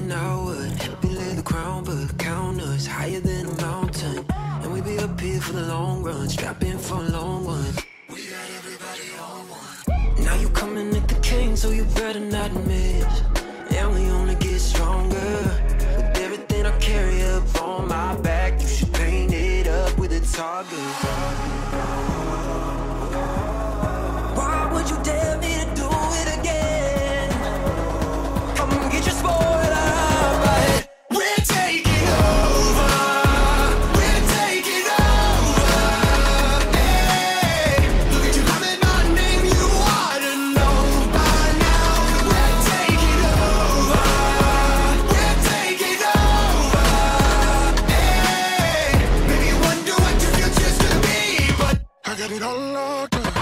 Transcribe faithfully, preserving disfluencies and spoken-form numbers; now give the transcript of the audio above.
now what? We lay the crown, but count us higher than a mountain. And we be up here for the long run, strap in for a long one. We got everybody on one. Now you coming at the king, so you better not miss. And we only get stronger with everything I carry up on my back. You should paint it up with a target. Why would you dare me to do it again? Come get your spoiler, but we're taking over. We're taking over. Hey, look at you calling my name, you ought to know by now. We're taking over. We're taking over. Hey, maybe you wonder what your future's gonna be, but I got it all locked up.